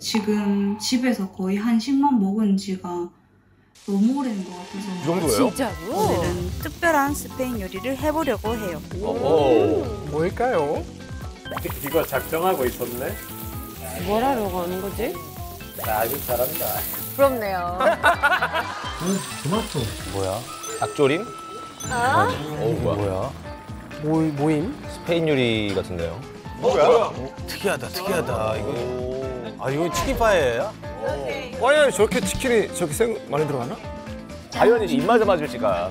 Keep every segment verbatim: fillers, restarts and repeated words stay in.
지금 집에서 거의 한식만 먹은 지가 너무 오래된 것 같아서. 이 정도예요? 진짜로? 오늘은 특별한 스페인 요리를 해보려고 해요. 오. 뭘까요? 이거 작정하고 있었네? 뭘 하려고 하는 거지? 아주 잘한다. 부럽네요. 토마토. 뭐야? 닭조림? 아? 어우, 뭐야? 뭐야? 모, 모임? 스페인 요리 같은데요? 뭐야? 어, 특이하다, 특이하다. 이거. 아, 이건 치킨 파에야? 와야 저렇게 치킨이 저렇게 생 많이 들어가나? 자연이 입맛에 맞을지가.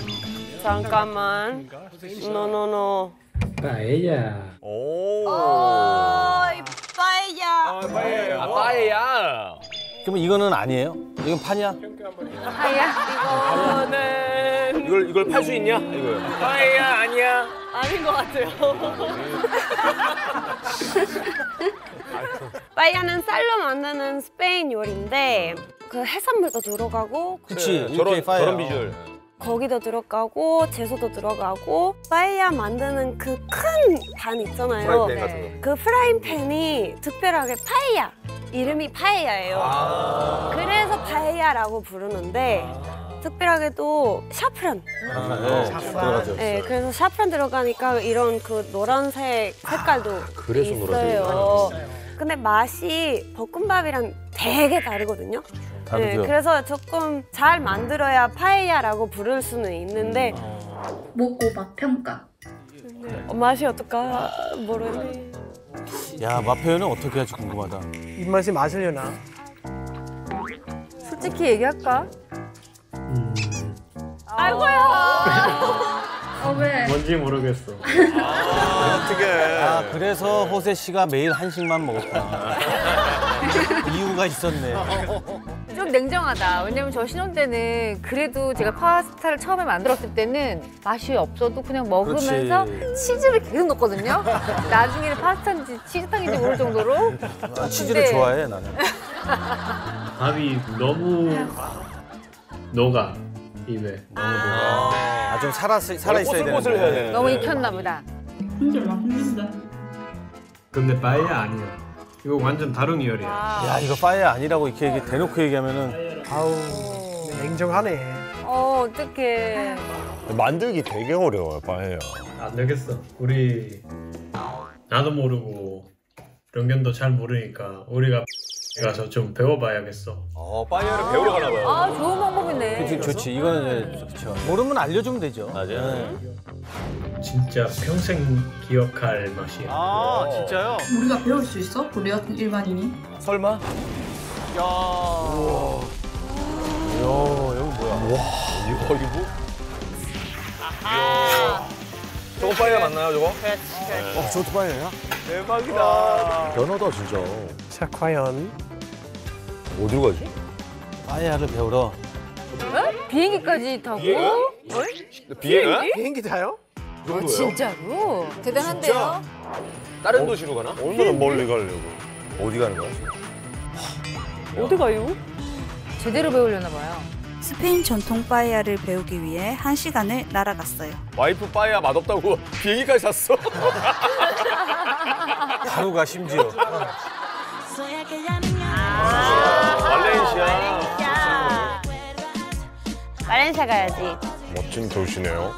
잠깐만. 노노노. 파에야. 오. 어이, 빠에야. 빠에야. 아, 빠에야. 그럼 이거는 아니에요? 이건 파냐? 빠에야. 이거는 이걸 이걸 팔 수 있냐? 이거. 빠에야 아니야. 아닌 것 같아요. 빠에야는 쌀로 만드는 스페인 요리인데 그 해산물도 들어가고 그치. 네, 저런 저런 비주얼. 고기도 들어가고 채소도 들어가고 빠에야 만드는 그 큰 반 있잖아요. 프라이팬 같은 거. 그 프라이팬이 특별하게 파에야. 이름이 파에야예요. 아. 그래서 파에야라고 부르는데 특별하게도 샤프란. 아, 들어가죠. 네, 그래서 샤프란 들어가니까 이런 그 노란색 색깔도 그래서 있어요. 근데 맛이 볶음밥이랑 되게 다르거든요. 다르죠. 네, 그래서 조금 잘 만들어야 파에야라고 부를 수는 있는데 먹고 맛 평가. 어, 맛이 어떨까 모르네. 야, 맛 표현은 어떻게 할지 궁금하다. 입맛이 맞으려나? 솔직히 얘기할까? 음. 아이고야. 어 왜? 뭔지 모르겠어. 어떻게? 아, 그래서 호세 씨가 매일 한식만 먹었구나. 이유가 있었네. 좀 냉정하다. 왜냐면 저 신혼 때는 그래도 제가 파스타를 처음에 만들었을 때는 맛이 없어도 그냥 먹으면서 그렇지. 치즈를 계속 넣었거든요. 나중에는 파스타인지 치즈탕인지 모를 정도로. 아, 치즈를 근데 좋아해, 나는. 밥이 너무 녹아 입에. 너무 녹아. 아, 좀 살아, 살아 있어야 되는데. 너무 익혔나 보다. 근데 맛있는데? 근데 빠에야 아니야. 이거 완전 다른 요리야. 야, 이거 파에야 아니라고 이렇게 얘기, 대놓고 얘기하면은. 아우, 냉정하네. 어 어떡해. 만들기 되게 어려워요, 빠에야. 안 되겠어. 우리 나도 모르고 령견도 잘 모르니까 우리가 가서 좀 배워봐야겠어. 어, 파에야를 배우러 가나 봐요. 아, 좋은 방법이네. 그치, 좋지. 이거는 좋죠. 모르면 알려주면 되죠. 맞아요. 진짜 평생 기억할 맛이야. 아, 진짜요? 우리가 배울 수 있어? 우리 같은 일반인이? 설마? 야. 우와. 야, 여기 뭐야? 와. 이거, 이거 뭐? 아. 저거 파에야 맞나요, 저거? 네. 어, 저것도 파에야야? 대박이다. 변하다, 진짜. 자, 과연 어디로 가지? 파에야를 배우러. 비행기까지 타고? 비행기? 비행기 타요? 어, 진짜로? 대단한데요? 다른 도시로 가나? 오늘은 멀리 가려고. 어디 가는 거야? 어디 가요? 제대로 배우려나 봐요. 스페인 전통 빠에야를 배우기 위해 한 시간을 날아갔어요. 와이프 빠에야 맛없다고 비행기까지 샀어? 하루가 심지어. 아, 발렌시아. 발렌시아 가야지. 멋진 도시네요.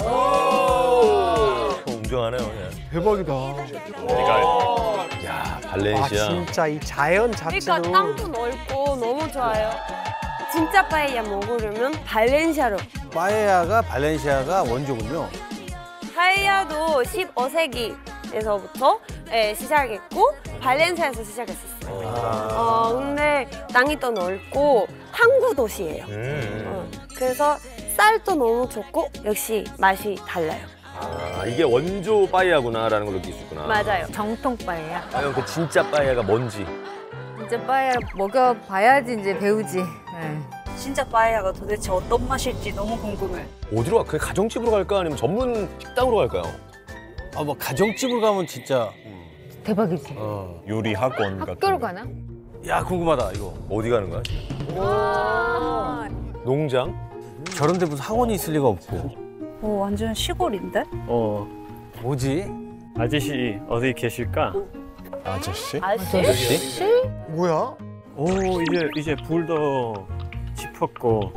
웅장하네요, 그냥. 대박이다. 어디가? 야, 아, 발렌시아. 진짜 이 자연 자체도. 그러니까 땅도 넓고 너무 좋아요. 진짜 빠에야 먹으려면 발렌시아로. 빠에야가 발렌시아가 원조군요. 파에야도 십오 세기에서부터 예, 시작했고 발렌시아에서 시작했었어요. 어, 근데 땅이 더 넓고 항구 도시예요. 음. 어, 그래서 쌀도 너무 좋고 역시 맛이 달라요. 아, 이게 원조 빠에야구나라는 걸 느낄 수 있구나. 맞아요. 정통 빠에야. 과연 그 진짜 빠에야가 뭔지. 진짜 빠에야 먹여봐야지 이제 배우지. 네. 진짜 빠에야가 도대체 어떤 맛일지 너무 궁금해. 어디로 가? 그냥 가정집으로 갈까? 아니면 전문 식당으로 갈까요? 아, 뭐 가정집으로 가면 진짜. 대박이지. 어. 요리 학원 같은 학교로 거. 가나? 야, 궁금하다, 이거. 어디 가는 거야? 와. 농장? 저런 데 무슨 학원이 있을 리가 없고. 오 완전 시골인데? 어, 뭐지? 아저씨 어디 계실까? 아저씨? 아저씨? 뭐야? 오 이제 이제 불도 짚었고.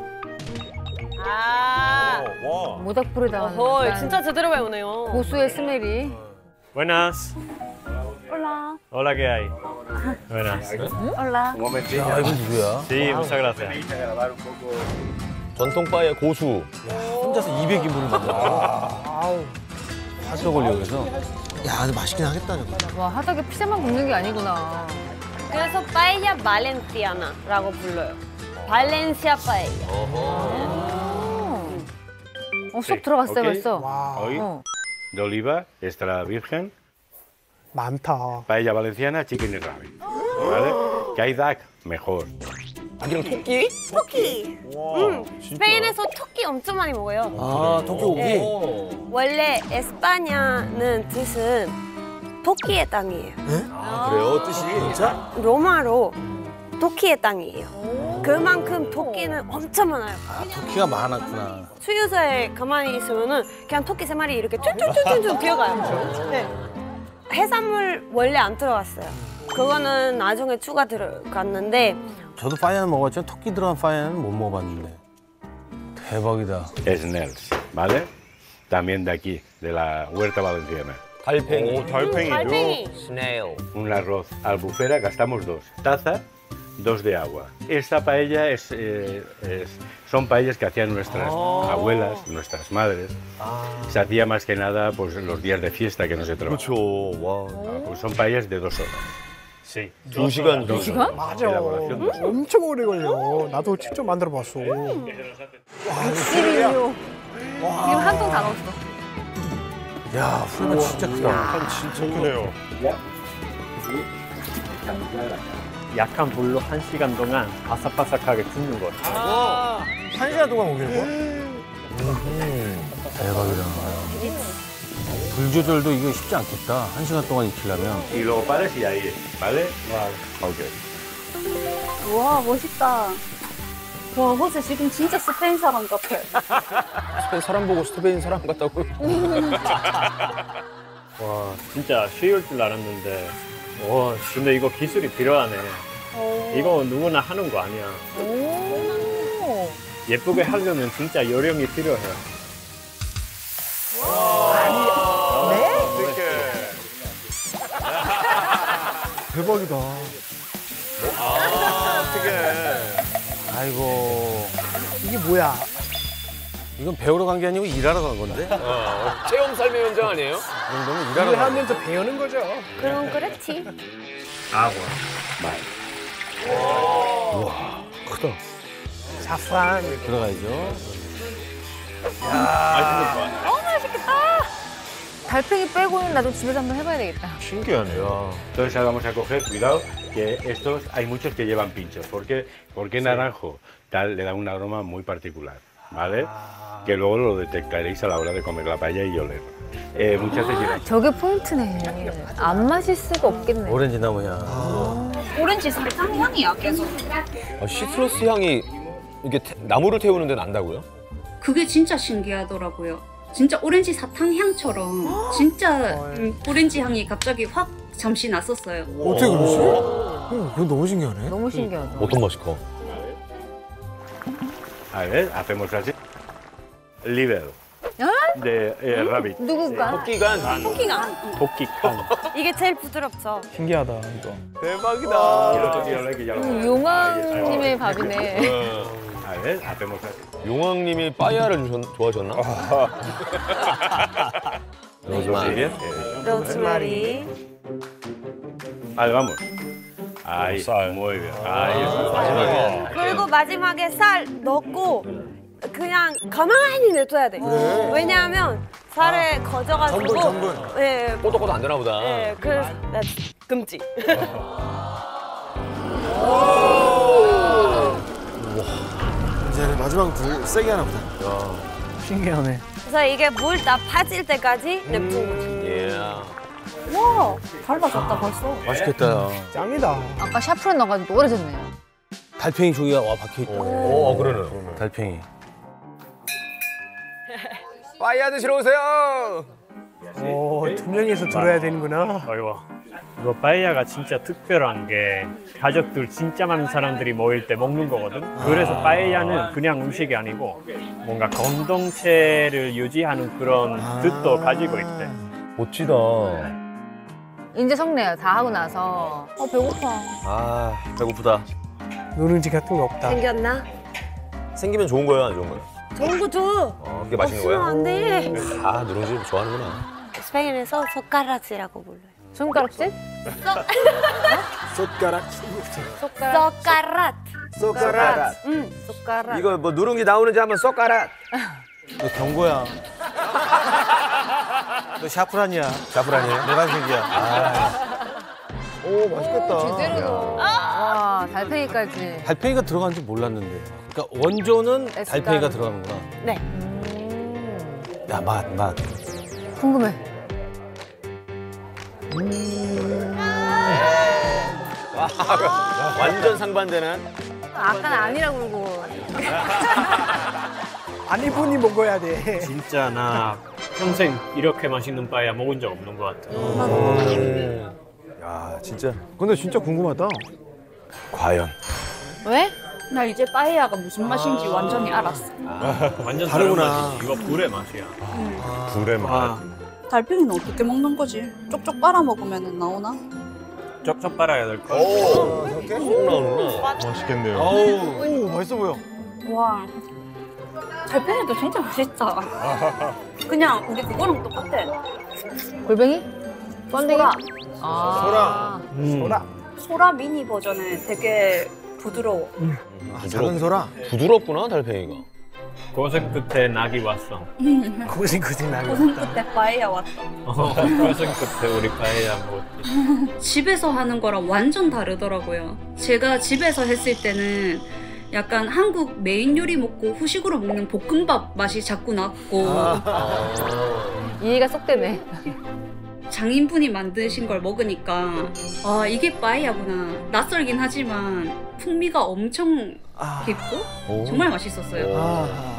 아. 와. 모닥불에 당하는 헐, 약간 진짜 제대로 배우네요. 고수의 스멜이. Buenas. 올라. Hola, ¿qué hay? Buenas. 올라. 야, 이건 누구야? Sí, muchas gracias. 전통 바의 고수. 혼자서 이백 인분을 만들어. 아우. 파스타 걸려 그래서. 야, 근데 맛있긴 하겠다 저거. 와 하다게 피자만 굽는 게 아니구나. 그래서 파에야 발렌티아나라고 불러요. 발렌시아 파에야. 어, 쏙 들어갔어요 오케이. 벌써. 와, Hoy 어. de oliva, extra virgen, 많다. paella valenciana, chicken y rabbit. ¿Vale? Que hay duck, mejor. 아기랑 토끼? 토끼. 응. 스페인에서 토끼 엄청 많이 먹어요. 아, 토끼 오기? 네. 원래 에스파냐는 뜻은 토끼의 땅이에요. 아, 그래요? 뜻이? 진짜? 로마로 토끼의 땅이에요. 그만큼 토끼는 엄청 많아요. 아, 토끼가 많았구나. 수유소에 가만히 있으면은 그냥 토끼 세 마리 이렇게 쭈쭈쭈쭈 뛰어가요. 네. 해산물 원래 안 들어갔어요. 그거는 나중에 추가 들어갔는데 저도 파이야는 먹었지만 토끼 들어간 파이야는 못 먹어봤는데. 대박이다. Snails, ¿vale? También de aquí, de la huerta valenciana. 달팽이. 오, 달팽이. 달팽이. 스네일. Un arroz albufera, gastamos dos. Taza, dos de agua. Esta paella es, eh, es- son paellas que hacían nuestras abuelas, nuestras madres. Se hacía más que nada pues, en los días de fiesta que no se trabaja. 그렇죠. 와. Pues son paellas de dos horas. Sí. 두 시간 Dos 정도. horas. 맞아. Elaboración dos horas. 엄청 오래 걸려. 나도 직접 만들어 봤어. 육십이요. 지금 한 통 다 넣었어. 야, 후라이 진짜 크다. 진짜 크네요. 약한 불로 한 시간 동안 바삭바삭하게 굽는 거. 아, 한 시간 동안 먹이는 거야? 대박이다. 불 조절도 이거 쉽지 않겠다. 한 시간 동안 익히려면. Y luego pares y ahí, ¿vale? Ok. 와 멋있다. 와 호세 지금 진짜 스페인 사람 같아. 스페인 사람 보고 스페인 사람 같다고. 와 진짜 쉬울 줄 알았는데. 와 근데 이거 기술이 필요하네. 이거 누구나 하는 거 아니야. 오. 예쁘게 하려면 진짜 요령이 필요해. 대박이다. 아이고. 이게 뭐야? 이건 배우러 간 게 아니고 일하러 간 건데? 체험 삶의 현장 아니에요? 이 정도면 일하러 일을 간 건데. 하면서 배우는 거죠. 그럼 그렇지. Agua. 크다. 사프란. 들어가야죠. 달팽이 빼고는 나도 집에서 한번 해봐야 되겠다. 신기하네요. Entonces ahora vamos a coger, cuidado, que estos hay muchos que llevan pinchos. ¿Por qué? Porque naranjo tal, le da un aroma muy particular, ¿vale? Que luego lo detectaréis a la hora de comer la paella y oler. Eh, muchas veces llevan 저게 포인트네. 안 마실 수가 없겠네. 오렌지 나무야. 오렌지 설탕 향이야 계속. 아, 시트러스 향이 이게 태- 나무를 태우는 데 난다고요? 그게 진짜 신기하더라고요. 진짜 오렌지 사탕 향처럼 진짜 음, 오렌지 향이 갑자기 확 잠시 났었어요. 어떻게 그러지? 어, 그거 너무 신기하네. 너무 신기하다. 어떤 맛이 커? A ver, hacemos así. Liver. De eh, rabbit. 누구가? 토끼간. 토끼가 도끼칸. 이게 제일 부드럽죠. 신기하다 이거. 대박이다. Y el otro día hablé que ya lo- 음, 용왕님의 밥이네. A ver, hacemos así. 용왕님이 빠이야를 주셨- 좋아하셨나? Rosemary. 로즈마리. Vale, vamos. Ahí, Sal. muy bien. Ahí está. 그리고 마지막에 살 넣고 그냥 가만히 냅둬야 돼. 왜냐하면 살에 거져가지고. 전분, 전분. 네, 꼬독꼬독 안 되나 보다. 네, 그래서 나 금지. 이제 마지막 불 세게 하나 보다. 신기하네. 그래서 이게 물 다 빠질 때까지 냅두는 거지. 예. 와, 밟아졌다 벌써. 맛있겠다. 짱이다. 아까 샤프란 넣어가지고 노래졌네요. 달팽이 조기가 와 박혀있다. 오, 어, 그러네. 달팽이. 빠이야 드시러 오세요. 오, 두 명이서 들어야 되는구나. 어이구. 이거 빠에야가 진짜 특별한 게 가족들 진짜 많은 사람들이 모일 때 먹는 거거든. 그래서 빠에야는 그냥 음식이 아니고 뭔가 공동체를 유지하는 그런 뜻도 가지고 있대. 멋지다. 이제 성내요. 다 하고 나서. 어, 배고파. 아, 배고프다. 누룽지 같은 거 없다. 생겼나? 생기면 좋은 거야, 안 좋은 거야? 좋은 거 줘. 어, 그게 맛있는 없으면 거야? 안 돼. 아, 누룽지 좋아하는구나. 스페인에서 소카라치라고 불러요. 손가락질? 숟가락. 손가락. 소카랏. 쏘까라. 응. 손가락. 이거 뭐 누룽지 나오는지 한번 쏘까라. 너 경고야. 너 샤프란이야. 자프라니에요? 노란색이야. 오, 맛있겠다. 제대로. 와, 달팽이까지. 달팽이가 들어간 줄 몰랐는데. 그러니까 원조는 에스카르. 달팽이가 들어가는구나. 네. 야, 맛, 맛. 궁금해. 완전 상반되는. 아까는 아니라고 그러고. 안 이분이 먹어야 돼. 진짜 나 평생 이렇게 맛있는 빠에야 먹은 적 없는 것 같아. 야, 진짜. 근데 진짜 궁금하다. 과연. 왜? 나 이제 빠에야가 무슨 맛인지 완전히 알았어. 완전 다르구나. 다른 맛이지. 이거 불의 맛이야. 불의 맛. 와, 달팽이는 어떻게 먹는 거지? 쪽쪽 빨아 먹으면 나오나? 쩍쩍 빨아야 될 거. 오, 이렇게 쏙 나오는구나. 맛있겠네요. 오, 맛있어 보여. 와, 달팽이도 진짜 맛있다. 그냥 우리 그거랑 똑같아. 골뱅이? 번데기? 소라. 아. 소라. 소라 미니 버전은 되게 부드러워. 아, 작은 소라. 부드럽구나, 달팽이가. 고생 끝에 낙이 왔어. 고생 고생 나겠다. 고생 끝에 빠에야 왔다. 어, 고생 끝에 우리 빠에야 먹었지. 집에서 하는 거랑 완전 다르더라고요. 제가 집에서 했을 때는 약간 한국 메인 요리 먹고 후식으로 먹는 볶음밥 맛이 자꾸 났고 이해가 쏙 되네. 장인분이 만드신 걸 먹으니까 아 이게 빠에야구나. 낯설긴 하지만 풍미가 엄청 깊고 정말 맛있었어요. 아,